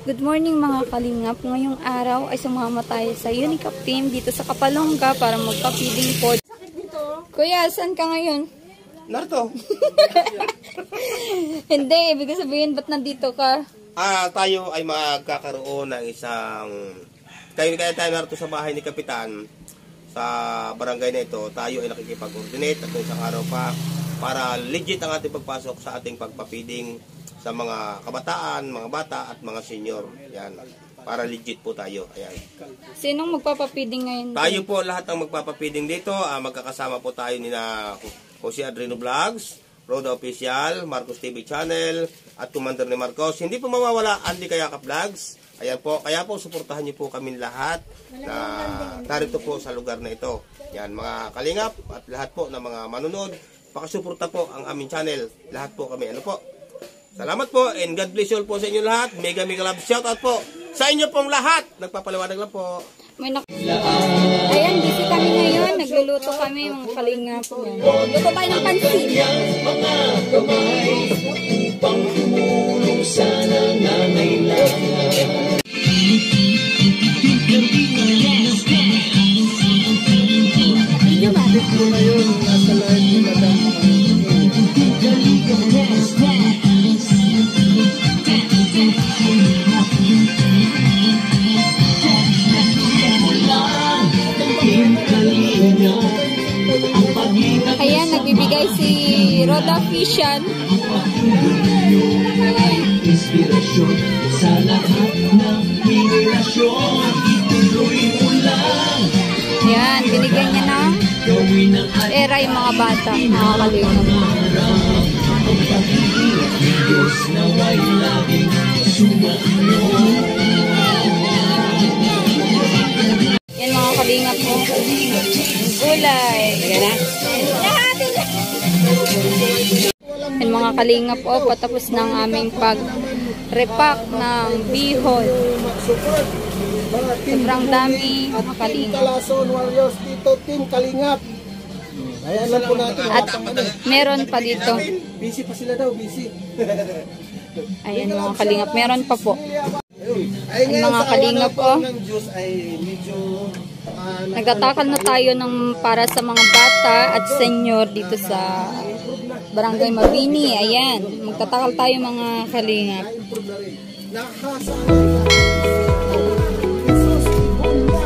Good morning mga kalingap. Ngayong araw ay sumama tayo sa Unicap team dito sa Kapalongga para magpa-feeding po. Kuya, saan ka ngayon? Narito. Hindi, ibig sabihin ba't nandito ka? Tayo ay magkakaroon ng isang... Kaya tayo narito sa bahay ni Kapitan sa barangay na ito. Tayo ay nakikipag-coordinate at isang araw pa para legit ang ating pagpasok sa ating pagpa-feeding sa mga kabataan, mga bata at mga senior. Yan. Para legit po tayo. Ayan. Sinong magpapapiding ngayon? Tayo po lahat ang magpapapiding dito. Magkakasama po tayo ni na Jose Adreno Vlogs, Roda Official, Marcos TV Channel, at Commander ni Marcos. Hindi po mawawala Andy Kayakap Vlogs. Ayan po. Kaya po suportahan niyo po kami lahat na narito po sa lugar na ito. Yan mga kalingap at lahat po ng mga manunod. Pakasuporta po ang aming channel. Lahat po kami. Ano po? Salamat po and God bless you all po sa inyo lahat. Mega love shoutout po sa inyo pong lahat. Nagpapaliwanag lang po. Ayan, busy kami ngayon. Nagluluto kami mga kalingap. Luto tayo ng pansit. Mga kamay upang tumulong sa nangangailangan. Ito na yun, nasa live ni Madam. Ayan, nagbibigay si Roda Official. Inspirasyon sa lahat ng henerasyon. Ituloy mo lang. Ayan, binigyan niya ng era yung mga bata, mga kalingap. Ang pag-ibig ng Diyos nawa'y laging sumayo. Yan mga kalingap mo. Gulay. Yan mga kalingap po, patapos ng aming pag-repack ng bihon. Sobrang dami mga kalingap. Kalason Warriors dito, Team Kalingap. Ayan lang po natin. At meron pa dito. Busy pa sila daw, busy. Ayan mga kalingap, meron pa po. Ay, Ang mga kalingap po. ng Diyos ay medyo Nagtatakal na tayo ng para sa mga bata at senior dito sa Barangay Mabini. Ayan, magtatakal tayo mga kalingap. na-improve na rin. Nakasanay na. Jesus, bomba.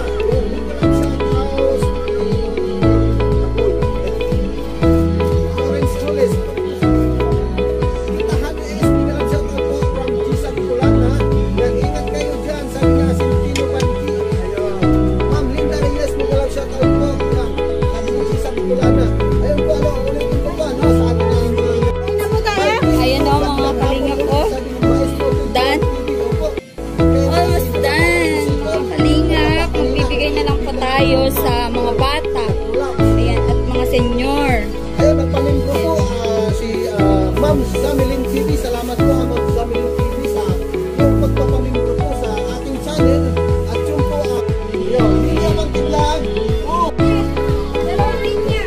Orange Scholes. Tahan ni SP na lang shout out po from Gisag Kulana. Nag-ingat kayo dyan sa niya Sintino Panti. Ma'am Linda Reyes, mag-alag shout out po. Sabi mo Gisag Kulana. Ayun po, ulitin ko po. Sa atin ang Ayan o mga kalingap po. Done. Almost done. Mga kalingap, magbibigay na lang po tayo sa mga bata. Ayan, at mga senior. Ayun, nagpalinggo po si Ma'am Zamilin TV. Salamat po Ma'am Zamilin TV sa yung pagpapalinggo po sa ating channel. At yung po, yun, hindi naman tinlang. Oh! Dalawang linya.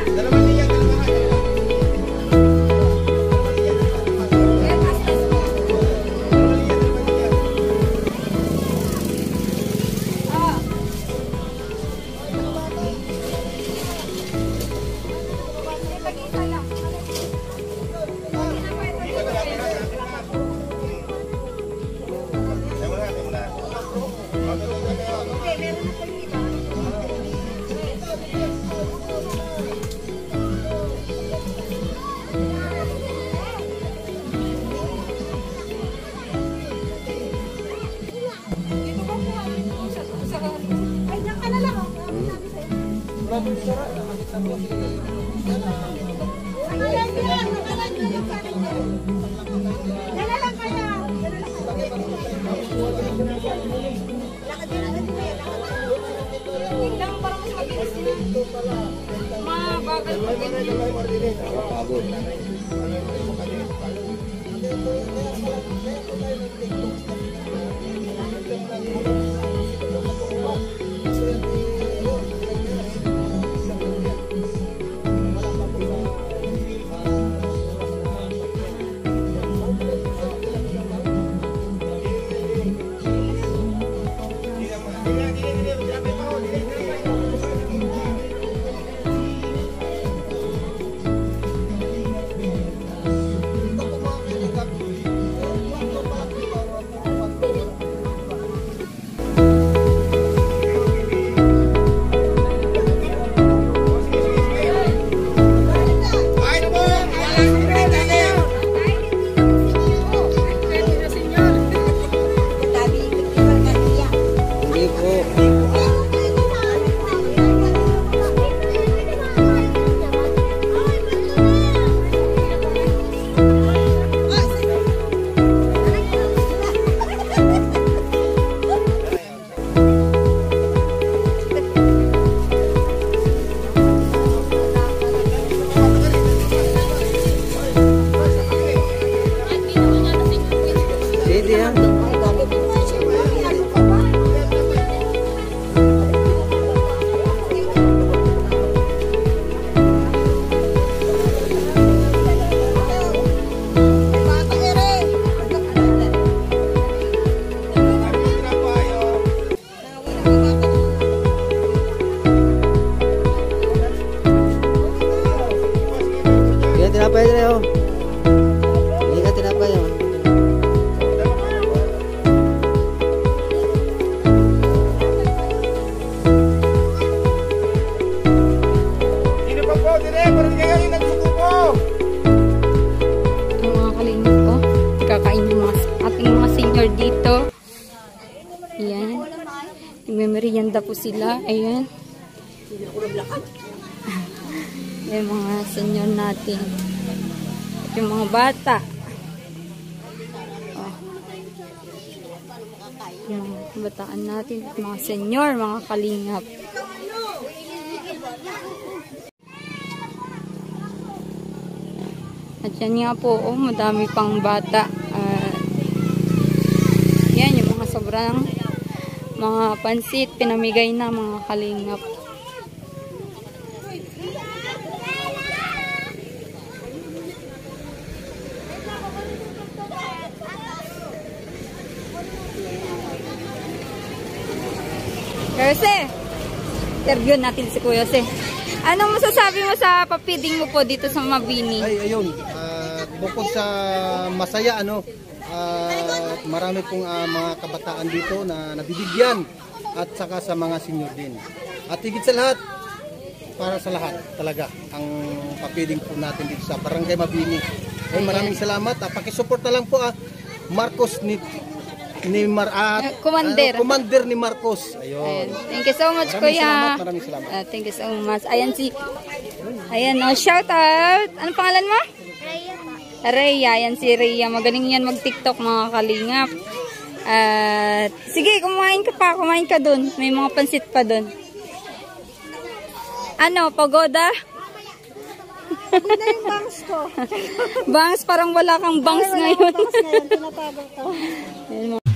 Pwede ha. Tinapay na yun. Hindi ka tinapay yun. Sino pa po? Dire, parang kayo yung nagsuko po. Ito mga kalingap ko. Kakain yung ating mga senior dito. Ayan. Nagmemerienda po sila. Ayan. Yung mga senior natin. At yung mga bata. Oh. Yung mga kabataan natin at mga senior, mga kalingap. At yan nga po, oh, madami pang bata. Yan, yung mga sobrang mga pansit, pinamigay na mga kalingap. Jose, interview natin si Kuya Jose. Anong masasabi mo sa papiding mo po dito sa Mabini? Ay, ayun. Bukod sa masaya, marami pong mga kabataan dito na nabibigyan at saka sa mga senior din. At higit sa lahat, para sa lahat talaga, ang papiding po natin dito sa Barangay Mabini. Ay, maraming salamat. Pakisupport na lang po Marcos Commander ni Marcos. Ayun. Ayan. Thank you so much, Kuya. Maraming salamat. Thank you so much. Ayan shout out. Anong pangalan mo? Rhea. Ayan si Rhea. Magaling yan mag-TikTok, mga kalingap. Sige, kumain ka dun. May mga pansit pa dun. Ano, pagoda? Pagoda yung bangs ko. Bangs, parang wala kang bangs ngayon. Bangs ngayon, tinatago ko. Ayan,